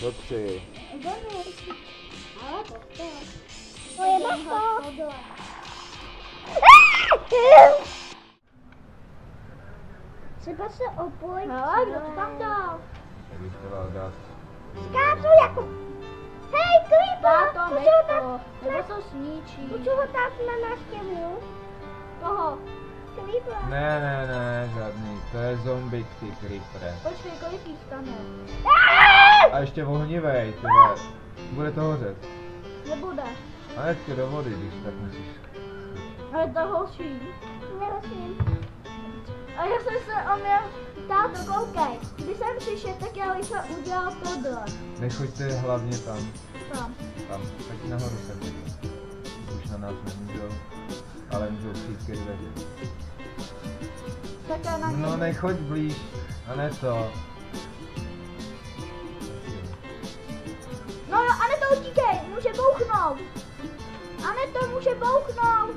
Do 3. Ale to je maso. Třeba se opojit. Ale kdo to tam dal? Jak bych chtěla dát. Skáču jako... Hej, Creeper! Táto, nech to, nebo to sníčí. Můžu ho dát na návštěvu? Koho? Creeper. Ne, žádný. To je zombie, ty creepere. Počkej, kolik jich tam je? A ještě ohnivej, ty vole. Bude to hořet. Nebude. A nech tě do vody, když tak musíš. Ale to hoří. Nemusím. A já jsem se o mě... Táto, koukej. Když jsem přišel, tak já rychle udělal tohle. Nechoďte hlavně tam. Tam. Tam, tak nahoru se pojďte. Už na nás nemůžou, ale můžou přijít ke dveři. Tak já na No nechoď blíž, a ne to. No jo, Ane to utíkej, může bouchnout. Ane to může bouchnout.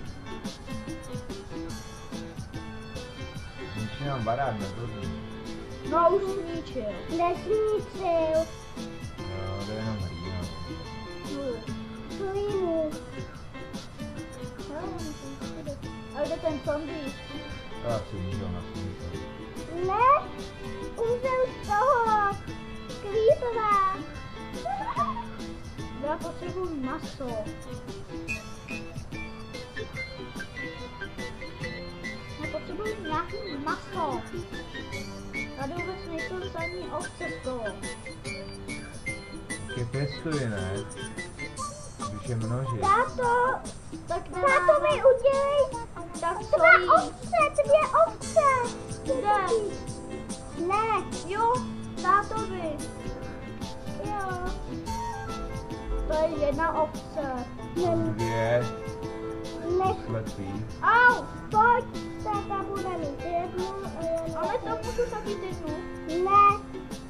Ničí nám barák, nebudu. No už zničil. Nesníčil. No, to je jenom hlína. Klínu. A kde ten zombie? Tak si můžou na slunce. Ne, umřel z toho. Creepera. Já potřebuji maso. Já potřebuji nějaký maso. Tady vůbec nejsou žádný ovce z toho. Je pěstuji, ne? Když je množí. Táto, Tak táto mi udělej. Tak Dva stojí. ovce, 2 ovce. Kde? Ne, Jo, tátovi. jo. To je jedna ovce. Jsou 2 Ne, slepý. au, pojď, táta bude mít jednu a jednu. Ale to můžu taky jednu. Ne.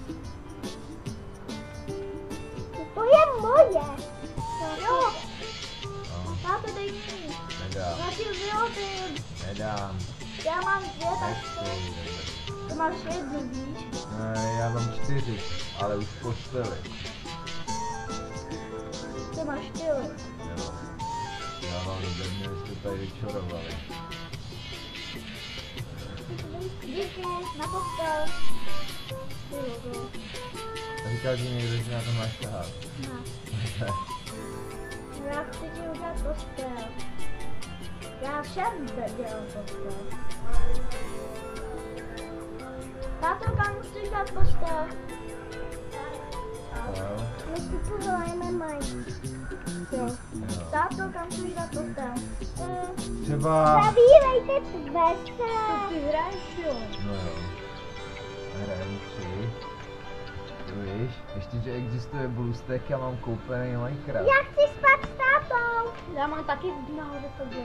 To je moje. Jo, No, táto dej mi. nedám. Já ti vyrobím. Nedám. Já mám 2, tak Nechci. ty máš jednu, víš? Ne, já mám 4, ale už v posteli. Ty máš 4. Jo. Já mám do mě, jste tady vyčorovali. Díky, na postel. A říkal, že někdo, že na to máš tahat. Ne. Já chci ti udělat postel. Já všem dělám postel. Táto, kam musíš dát postel? Jo. My si povoláme mají. Jo. Táto, kam musíš dát postel? Třeba... Zavírejte dveře. To ty hraješ, jo? No jo. Hrajem 3. Víš, ještě, že existuje BlueStack, já mám koupený Minecraft. Já chci spát s tátou. Já mám taky nahoře tobě.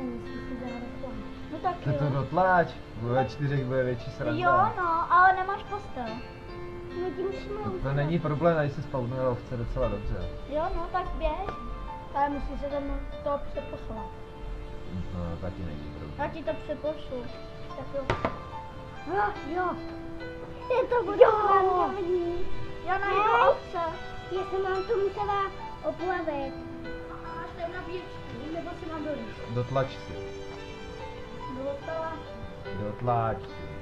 No tak To to jo. dotláč, ve 4 bude větší sranda. Jo, no, ale nemáš postel. No tím musíme To není problém, tady se spawnuje ovce docela dobře. Jo, no, tak běž. Ale musíš se tam to přeposlat. No, taky není Já problém. ti to přepošlu. Tak jo. Jo. Je to bude hlavní. Já najdu Hej. ovce. Já jsem vám to musela oplavit. Máš tady nabíječku, nebo si mám dolíst? Dotlač si. Dostala. Dotlač si.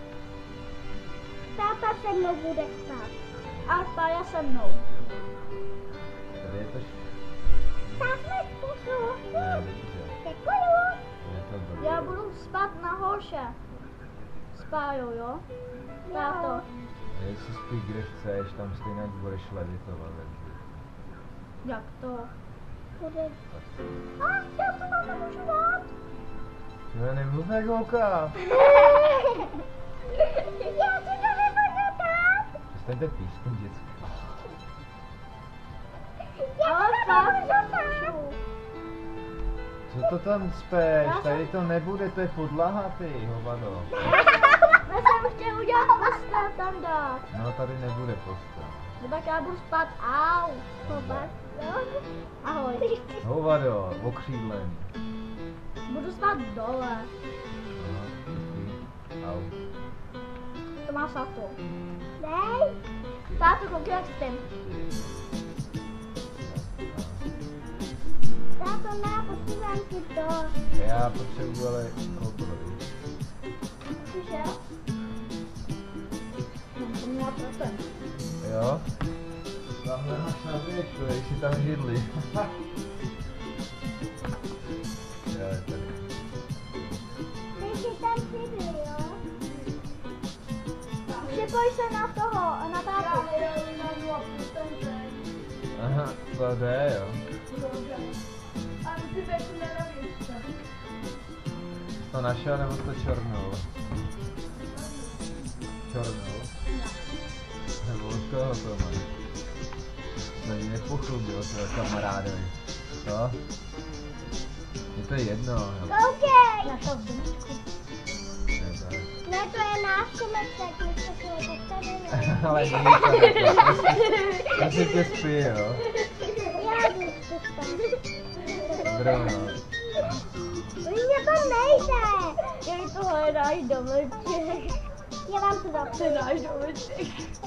Táta se mnou bude spát. A Pája se mnou. Tady je to Tak jsme spolu. Ne, dobře. Děkuju. Je to blbě. Já budu spát nahoře. S Pájou, jo? Táto. Jo. Jestli spí kde chceš, tam stejně budeš levitovat. takže. Jak to? Bude. Tak. A já to vám nemůžu dát. No nemluv jak holka. Já ti to nemůžu dát. Přestaňte pískat děcka. Já Ale ti to fakt nemůžu dát. Co to tam speš? Tady to nebude, to je podlaha ty, hovado. Já jsem chtěl udělat postel tam dát. No tady nebude postel. No tak já budu spát. Au. Pobat. Ahoj. Hovado, okřídlený. Budu spát dole. No, díky. Au. To má sato. Dej. Táto, koukej, jak jsem. Táto, ne, posílám ti to. Já potřebuji ale koupit. Cože? Mám to 0%. Jo? Tamhle máš na věčku, jak si tam židli. Jo, je tady. Ty si tam přidli, jo? Připoj se na toho, na tátu. Aha, to jde, jo. To našel nebo to čornul? Čornul? Nebo od koho to máš? To mě nepochlubil, tvoje kamarádovi. Co? Je to jedno, jo. Koukej! Našel v domečku. Ne, tak. Ne, to je náš komeček, my jsme si ho postavili. Ale není to takhle. Prosím tě spí, jo. Já jdu spát. Dobrou noc. Už mě to nejde. Jak to hledáš domeček? Já vám to dám. To je náš domeček.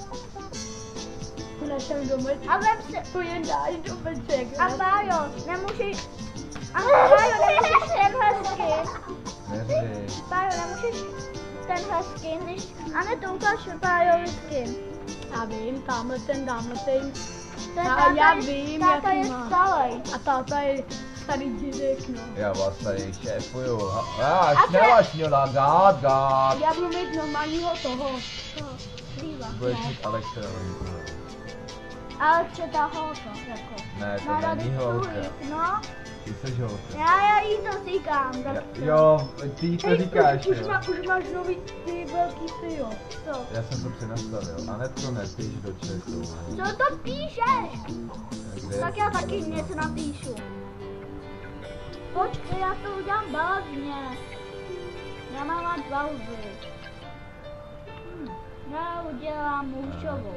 To našel domeček. A vem se. To je náš domeček. A Bájo, nemůžeš... A Bájo, nemůžeš tenhle skin. Neři. Bájo, nemůžeš tenhle skin, když... A ne to ukáž Bájovi skin. Já vím, tamhle ten, dámhle ten. Ten Já vím, táta jaký je má. starý. A táta je starý dědek, no. Já vás tady šéfuju. Až nevašnila, gát. Já budu mít normálního toho. Líva. Budeš mít elektroniku. Ale třeba holka, jako. Ne, Na to není holka. No, Ty jsi holka. já jí to říkám. Tak Jo, ty jí to říkáš, už, jo. už máš nový ty velký ty, jo. to. Já jsem to přenastavil. Anetko, nepíš do chatu. Co to píšeš? Kde Tak já taky něco napíšu. Počkej, já to udělám bázně. Já mám rád balzy. Já udělám mužovou.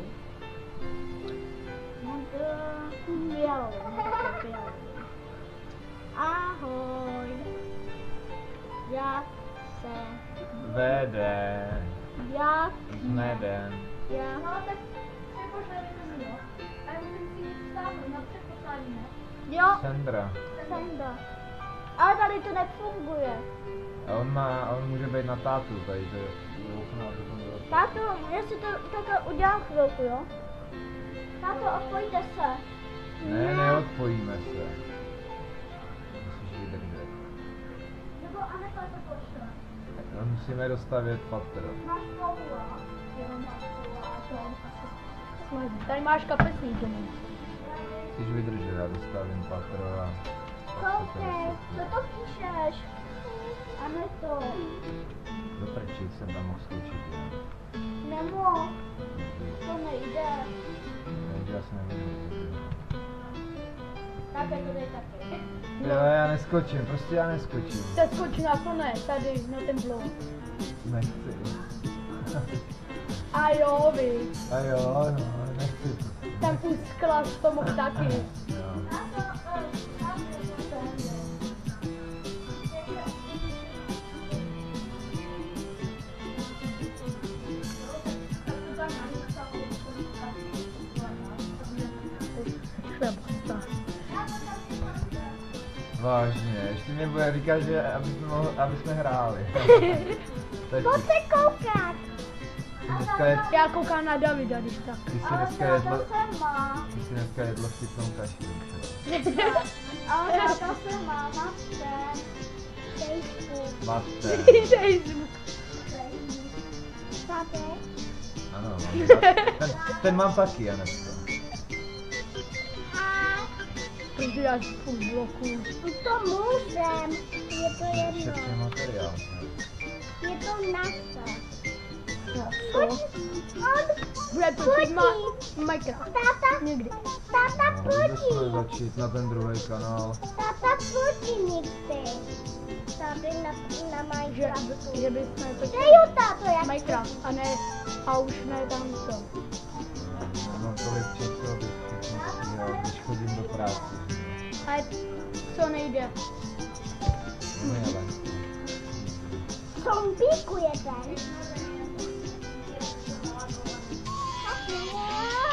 Ahoj. Já se... Vede. Jak... Neden. Já... No tak přepošlej mi, jo. A já musím si jít stáhnout na přeposlání, ne? Jo, Sandra. Senda. Ale tady to nefunguje. A on může být na tátu, tady to je. Táto, já si to takhle udělám chvilku, jo? Táto, odpojte se. Ne, neodpojíme se. Musíš vydržet. Nebo Aneta to pošle. Musíme dostavět patro. Máš poula. Jenom máš poula a to asi. Tady máš kapesník domů. Musíš vydržet, já dostavím patro a... Koukej, co to píšeš? Aneto, Do prčí jsem tam mohl skočit, jo. nemohl, to nejde. Takže já se nevím. Tak to dej taky. Jo, já neskočím, prostě já neskočím. Teď skoč na to ne, tady, na ten blok. Nechci. A jo, vy. A jo, no, nechci. Ten úzklas to mohl taky. Jo. Vážně, ještě mě bude říkat, že aby jsme hráli. To je Pojď se koukat. dneska je, Já koukám na Davida, když tak. ty si Ale dneska jedlo, táta se má. ty si dneska jedlo vtipnou kaši. Ale táta se má, matce. Facebook. Matte. Facebook. Táte? Ano, ten mám taky, Anetka. A Protože já furt bloku. to můžem. Je to jedno. Šetří materiál. Je to naše. Co? On Bude to fotí. Minecraft. Táta, Někdy. táta No, musíme fotí. začít na ten druhý kanál. Táta fotí někdy. Tady na Že, Minecraftu. že bychom to Kde jo, táto, jak Minecraft a ne, a už ne tam to. Nemám tolik času, abych všechno stíhal, když chodím do práce. Ale co nejde? No ale. zombíku jeden. Tak jo.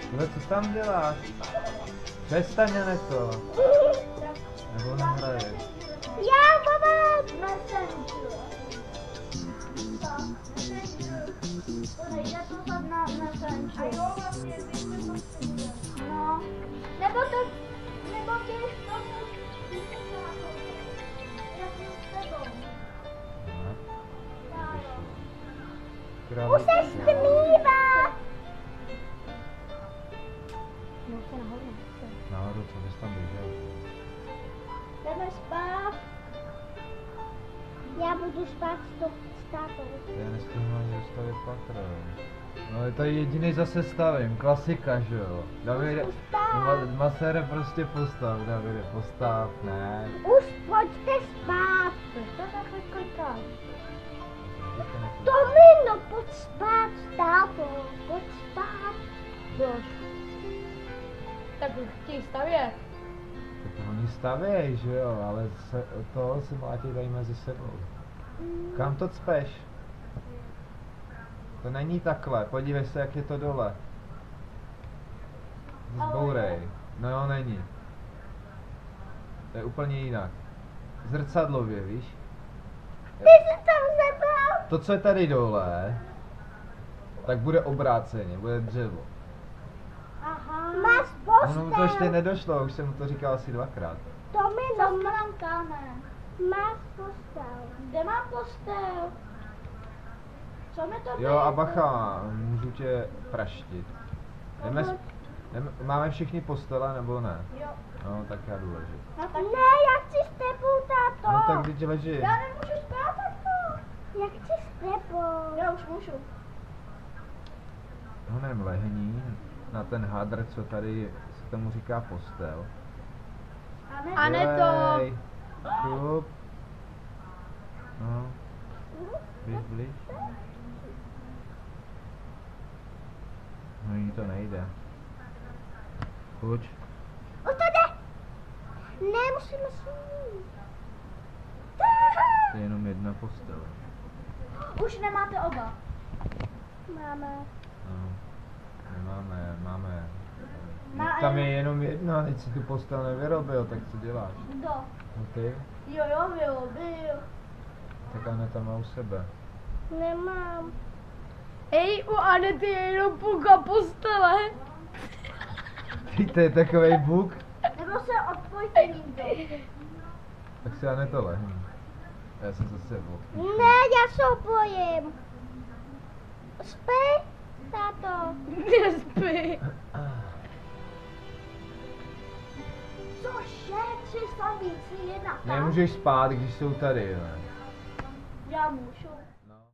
Ale co tam děláš? Přestaň, Aneto. Nebo nehraješ. Já, baba! Messenger. Tak, Messenger. To nejde to snad na Messenger. A jo, vlastně, my jsme Messenger. No. Nebo to, nebo když to já jsem s tebou. Já jo. Už se stmívá! No, se nahoru. Náhodou, co bys tam běžel? Jdeme spát. Já budu spát s tátou. Já nestihnu ani dostavit patro. No ale to je jediný zase stavím, klasika, že jo? Davide, Masere prostě postav, Davide, postav, ne. Už pojďte spát. Proč to takhle klikáš? Tomino, pojď spát s tátou. Pojď spát. Proč? Tak už chtějí stavět. Tak oni stavěj, že jo, ale toho se mlátí tady mezi sebou. Kam to cpeš? To není takhle, podívej se, jak je to dole. Zbourej. No jo, není. To je úplně jinak. Zrcadlově, víš? Ty jsi tam zabral. To, co je tady dole, tak bude obráceně, bude dřevo. Aha. Máš Ono to ještě postel. nedošlo, už jsem mu to říkal asi 2krát. Tomino, Zaspám kámen. máš postel. Kde mám postel? Co mi to Jo a bacha, můžu tě praštit. Máme všichni postele nebo ne? Jo. No, tak já jdu ležet. No tak Ne, já chci s tebou, táto. No tak teď leži. já nemůžu spát takto. Já chci s tebou. Já už můžu. Honem lehní na ten hadr, co tady se tomu říká postel. A ne to. Dělej. Šup. No, běž blíž. No jí to nejde. Pojď. O to jde. Ne, musíme snít. To je jenom jedna postel. Už nemáte oba. Máme. No, nemáme, máme. Má- Tam je jenom jedna, teď si tu postel nevyrobil, tak co děláš? Kdo? No ty? Jo, byl. Tak Aneta má u sebe. Nemám. Hej, u Anety je jenom půlka postele. Ty, to je takovej buk. Nebo se odpojte někdo. Tak si Aneto lehni. Já jsem zase obkýčil. Ne, já se opojím. Spí, táto. Nespí. Cože? 3 slavíci, 1 tam. Nemůžeš spát, když jsou tady, ne? Já můžu.